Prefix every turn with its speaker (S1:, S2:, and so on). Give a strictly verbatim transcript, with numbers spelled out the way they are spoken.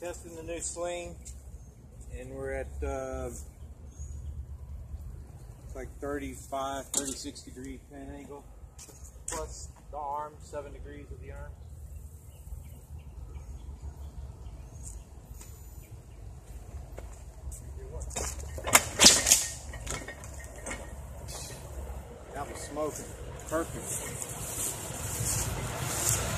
S1: testing the new sling, and we're at uh, like thirty-five, thirty-six degree fan angle, plus the arms, seven degrees of the arms. That was smoking. Perfect.